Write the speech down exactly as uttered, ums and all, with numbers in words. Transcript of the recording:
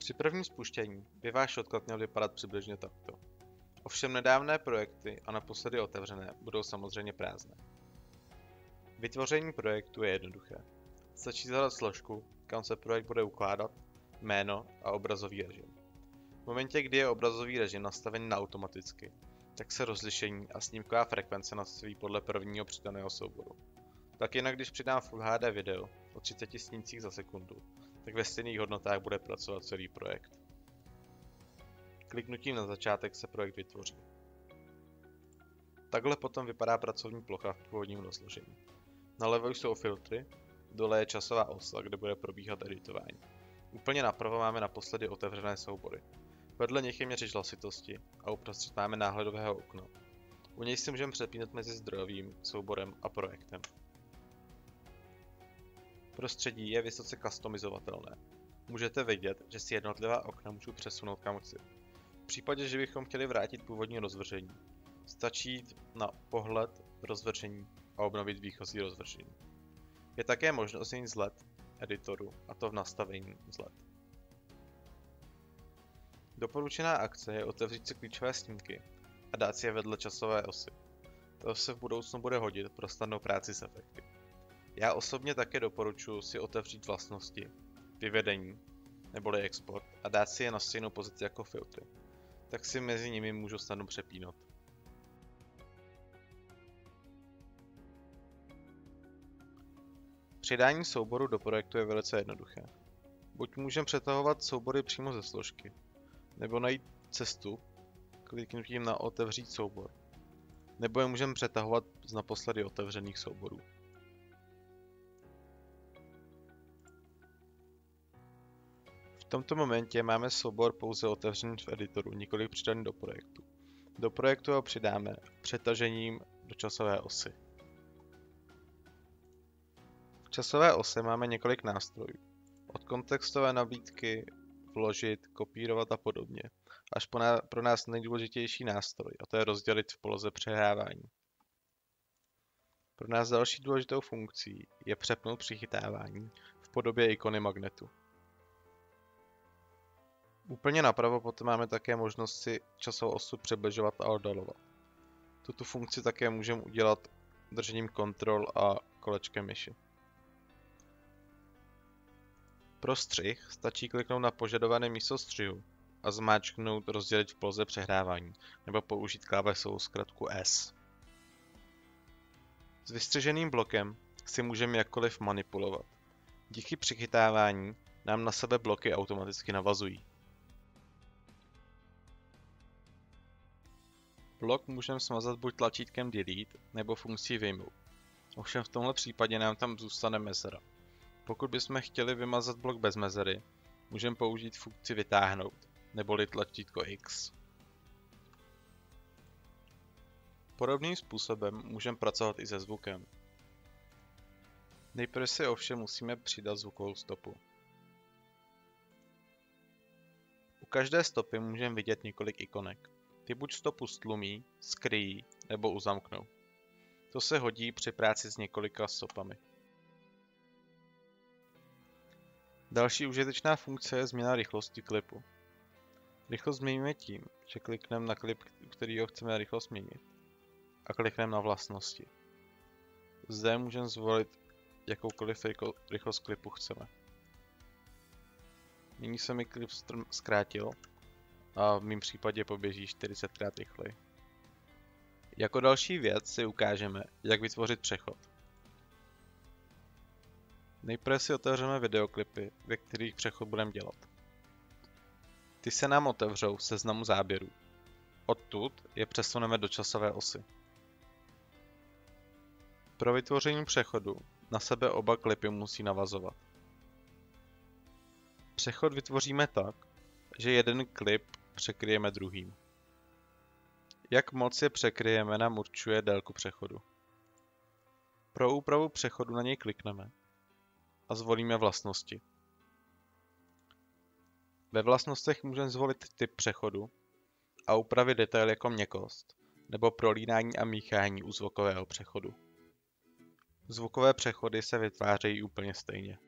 Při prvním spuštění by váš odklad měl vypadat přibližně takto. Ovšem nedávné projekty a naposledy otevřené budou samozřejmě prázdné. Vytvoření projektu je jednoduché. Stačí zadat složku, kam se projekt bude ukládat, jméno a obrazový režim. V momentě, kdy je obrazový režim nastaven na automaticky, tak se rozlišení a snímková frekvence nastaví podle prvního přidaného souboru. Tak jinak, když přidám Full H D video o třiceti snímcích za sekundu, tak ve stejných hodnotách bude pracovat celý projekt. Kliknutím na začátek se projekt vytvoří. Takhle potom vypadá pracovní plocha v původním rozložení. Nalevo jsou filtry, dole je časová osa, kde bude probíhat editování. Úplně napravo máme naposledy otevřené soubory. Vedle nich je měřič hlasitosti a uprostřed máme náhledového okna. U něj si můžeme přepínat mezi zdrojovým souborem a projektem. Prostředí je vysoce customizovatelné. Můžete vidět, že si jednotlivá okna můžu přesunout kam chci. V případě, že bychom chtěli vrátit původní rozvržení, stačí jít na pohled, rozvržení a obnovit výchozí rozvržení. Je také možnost změnit vzhled editoru, a to v nastavení vzhled. Doporučená akce je otevřít si klíčové snímky a dát si je vedle časové osy. To se v budoucnu bude hodit pro snadnou práci s efekty. Já osobně také doporučuji si otevřít vlastnosti, vyvedení neboli export a dát si je na stejnou pozici jako filtry. Tak si mezi nimi můžu snadno přepínat. Přidání souboru do projektu je velice jednoduché. Buď můžeme přetahovat soubory přímo ze složky, nebo najít cestu kliknutím na otevřít soubor, nebo je můžeme přetahovat z naposledy otevřených souborů. V tomto momentě máme soubor pouze otevřený v editoru, nikoliv přidaný do projektu. Do projektu ho přidáme přetažením do časové osy. V časové ose máme několik nástrojů. Od kontextové nabídky, vložit, kopírovat a podobně, až po ná, pro nás nejdůležitější nástroj, a to je rozdělit v poloze přehrávání. Pro nás další důležitou funkcí je přepnout přichytávání v podobě ikony magnetu. Úplně napravo potom máme také možnost si časovou osu přibližovat a oddalovat. Tuto funkci také můžeme udělat držením Ctrl a kolečkem myši. Pro střih stačí kliknout na požadované místo střihu a zmáčknout rozdělit v poloze přehrávání, nebo použít klávesovou zkratku S. S vystřiženým blokem si můžeme jakkoliv manipulovat. Díky přichytávání nám na sebe bloky automaticky navazují. Blok můžeme smazat buď tlačítkem Delete nebo funkcí vyjmout. Ovšem v tomhle případě nám tam zůstane mezera. Pokud bychom chtěli vymazat blok bez mezery, můžeme použít funkci vytáhnout, neboli tlačítko X. Podobným způsobem můžeme pracovat i se zvukem. Nejprve si ovšem musíme přidat zvukovou stopu. U každé stopy můžeme vidět několik ikonek. Ty buď stopu stlumí, skryjí nebo uzamknou. To se hodí při práci s několika stopami. Další užitečná funkce je změna rychlosti klipu. Rychlost změníme tím, že klikneme na klip, který ho chceme rychlost měnit, a klikneme na vlastnosti. Zde můžeme zvolit jakoukoliv rychlost klipu chceme. Nyní se mi klip zkrátil a v mém případě poběží čtyřicetkrát rychleji. Jako další věc si ukážeme, jak vytvořit přechod. Nejprve si otevřeme videoklipy, ve kterých přechod budeme dělat. Ty se nám otevřou v seznamu záběrů. Odtud je přesuneme do časové osy. Pro vytvoření přechodu na sebe oba klipy musí navazovat. Přechod vytvoříme tak, že jeden klip překryjeme druhým. Jak moc je překryjeme, nám určuje délku přechodu. Pro úpravu přechodu na něj klikneme a zvolíme vlastnosti. Ve vlastnostech můžeme zvolit typ přechodu a upravit detail jako měkkost nebo prolínání a míchání u zvukového přechodu. Zvukové přechody se vytvářejí úplně stejně.